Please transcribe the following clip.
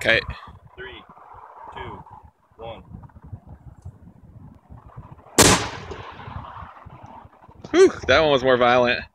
Okay. 3, 2, 1. Whew, that one was more violent.